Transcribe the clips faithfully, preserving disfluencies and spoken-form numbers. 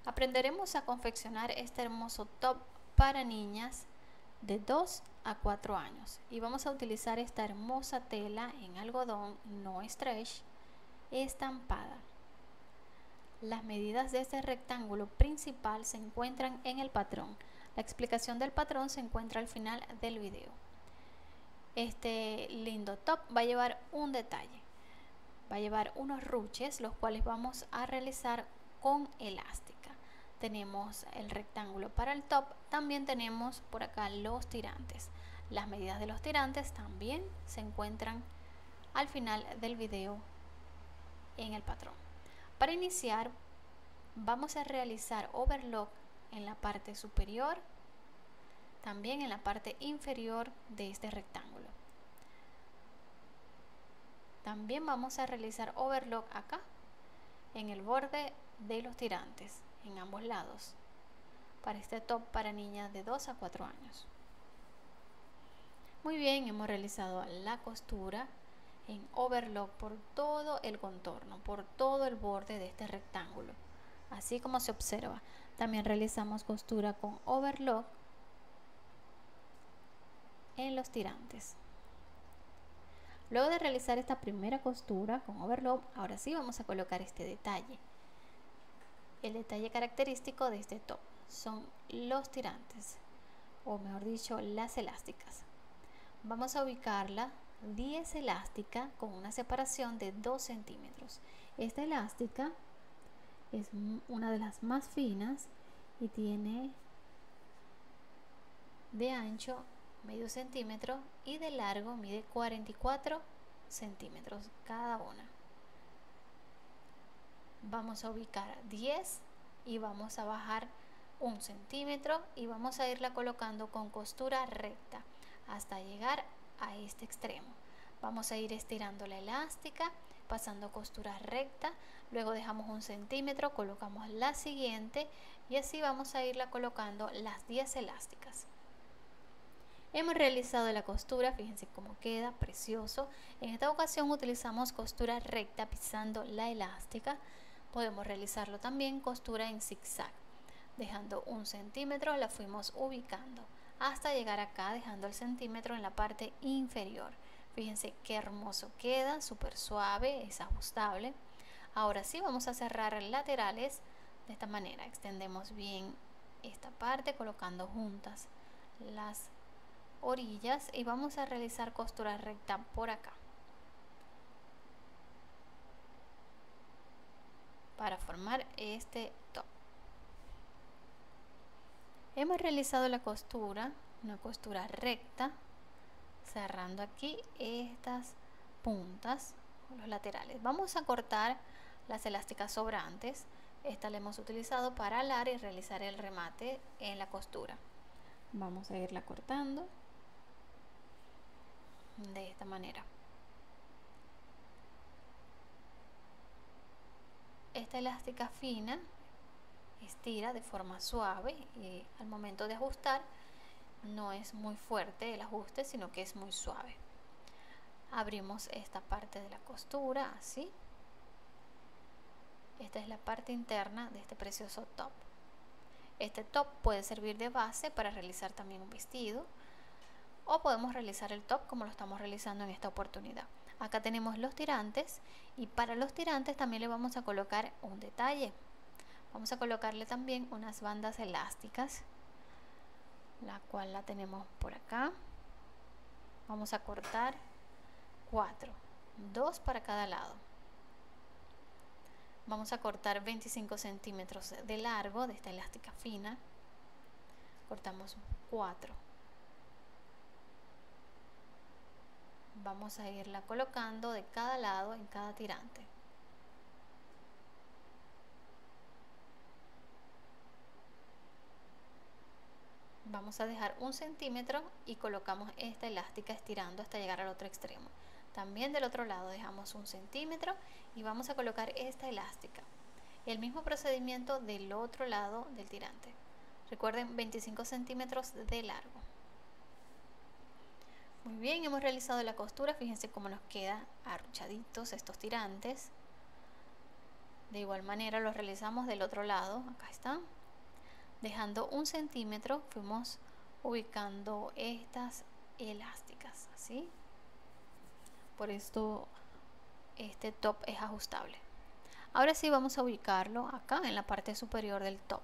Aprenderemos a confeccionar este hermoso top para niñas de dos a cuatro años y vamos a utilizar esta hermosa tela en algodón no stretch estampada. Las medidas de este rectángulo principal se encuentran en el patrón. La explicación del patrón se encuentra al final del video. Este lindo top va a llevar un detalle. Va a llevar unos ruches, los cuales vamos a realizar con elástica. Tenemos el rectángulo para el top, también tenemos por acá los tirantes. Las medidas de los tirantes también se encuentran al final del video en el patrón. Para iniciar vamos a realizar overlock en la parte superior, también en la parte inferior de este rectángulo. También vamos a realizar overlock acá en el borde de los tirantes en ambos lados para este top para niñas de dos a cuatro años. Muy bien, hemos realizado la costura en overlock por todo el contorno, por todo el borde de este rectángulo, así como se observa. También realizamos costura con overlock en los tirantes. Luego de realizar esta primera costura con overlock, ahora sí vamos a colocar este detalle. El detalle característico de este top son los tirantes, o mejor dicho, las elásticas. Vamos a ubicarla diez elástica con una separación de dos centímetros. Esta elástica es una de las más finas y tiene de ancho medio centímetro y de largo mide cuarenta y cuatro centímetros cada una. Vamos a ubicar diez y vamos a bajar un centímetro y vamos a irla colocando con costura recta hasta llegar a este extremo. Vamos a ir estirando la elástica, pasando costura recta, luego dejamos un centímetro, colocamos la siguiente y así vamos a irla colocando las diez elásticas. Hemos realizado la costura, fíjense cómo queda, precioso. En esta ocasión utilizamos costura recta pisando la elástica. Podemos realizarlo también costura en zigzag. Dejando un centímetro la fuimos ubicando hasta llegar acá, dejando el centímetro en la parte inferior. Fíjense qué hermoso queda, súper suave, es ajustable. Ahora sí vamos a cerrar laterales de esta manera. Extendemos bien esta parte colocando juntas las orillas y vamos a realizar costura recta por acá para formar este top. Hemos realizado la costura, una costura recta, cerrando aquí estas puntas, los laterales. Vamos a cortar las elásticas sobrantes. Esta la hemos utilizado para alar y realizar el remate en la costura. Vamos a irla cortando de esta manera. Esta elástica fina estira de forma suave y al momento de ajustar no es muy fuerte el ajuste, sino que es muy suave. Abrimos esta parte de la costura así. Esta es la parte interna de este precioso top. Este top puede servir de base para realizar también un vestido, o podemos realizar el top como lo estamos realizando en esta oportunidad. Acá tenemos los tirantes y para los tirantes también le vamos a colocar un detalle. Vamos a colocarle también unas bandas elásticas, la cual la tenemos por acá. Vamos a cortar cuatro, dos para cada lado. Vamos a cortar veinticinco centímetros de largo de esta elástica fina. Cortamos cuatro. Vamos a irla colocando de cada lado en cada tirante. Vamos a dejar un centímetro y colocamos esta elástica estirando hasta llegar al otro extremo. También del otro lado dejamos un centímetro y vamos a colocar esta elástica. El mismo procedimiento del otro lado del tirante. Recuerden, veinticinco centímetros de largo. Muy bien, hemos realizado la costura. Fíjense cómo nos queda arruchaditos estos tirantes. De igual manera lo realizamos del otro lado. Acá está. Dejando un centímetro fuimos ubicando estas elásticas, así. Por esto este top es ajustable. Ahora sí vamos a ubicarlo acá en la parte superior del top.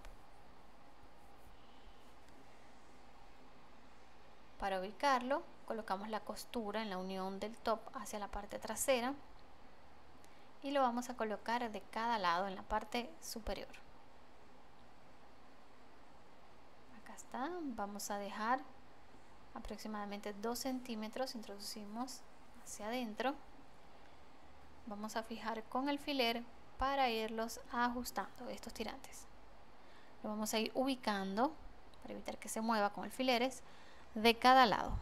Para ubicarlo colocamos la costura en la unión del top hacia la parte trasera y lo vamos a colocar de cada lado en la parte superior. Acá está, vamos a dejar aproximadamente dos centímetros, introducimos hacia adentro, vamos a fijar con alfiler para irlos ajustando estos tirantes. Lo vamos a ir ubicando para evitar que se mueva con alfileres de cada lado.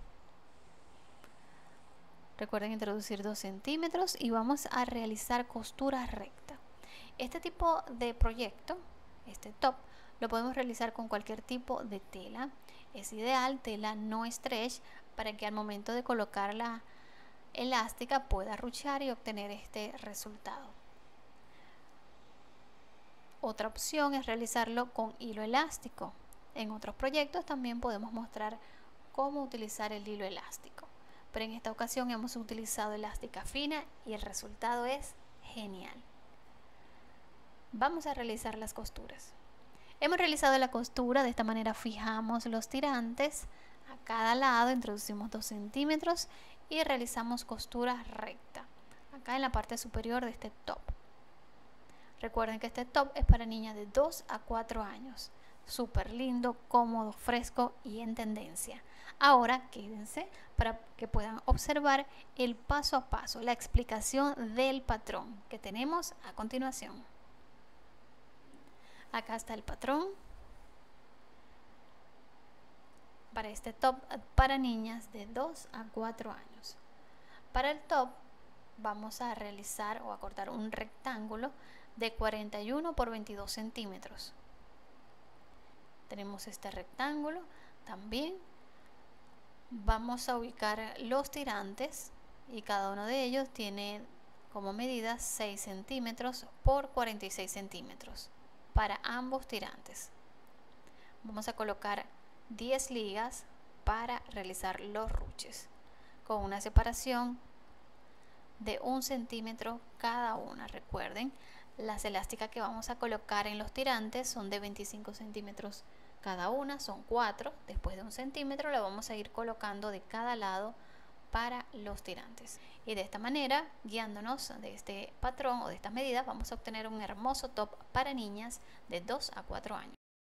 Recuerden introducir dos centímetros y vamos a realizar costura recta. Este tipo de proyecto, este top, lo podemos realizar con cualquier tipo de tela. Es ideal tela no stretch para que al momento de colocar la elástica pueda ruchar y obtener este resultado. Otra opción es realizarlo con hilo elástico. En otros proyectos también podemos mostrar cómo utilizar el hilo elástico, pero en esta ocasión hemos utilizado elástica fina y el resultado es genial. Vamos a realizar las costuras. Hemos realizado la costura, de esta manera fijamos los tirantes a cada lado, introducimos dos centímetros y realizamos costura recta acá en la parte superior de este top. Recuerden que este top es para niñas de dos a cuatro años. Súper lindo, cómodo, fresco y en tendencia. Ahora quédense para que puedan observar el paso a paso, la explicación del patrón que tenemos a continuación. Acá está el patrón para este top para niñas de dos a cuatro años. Para el top vamos a realizar o a cortar un rectángulo de cuarenta y uno por veintidós centímetros. Tenemos este rectángulo. También vamos a ubicar los tirantes y cada uno de ellos tiene como medida seis centímetros por cuarenta y seis centímetros para ambos tirantes. Vamos a colocar diez ligas para realizar los ruches con una separación de un centímetro cada una. Recuerden, las elásticas que vamos a colocar en los tirantes son de veinticinco centímetros cada una, son cuatro. Después de un centímetro la vamos a ir colocando de cada lado para los tirantes, y de esta manera, guiándonos de este patrón o de estas medidas, vamos a obtener un hermoso top para niñas de dos a cuatro años.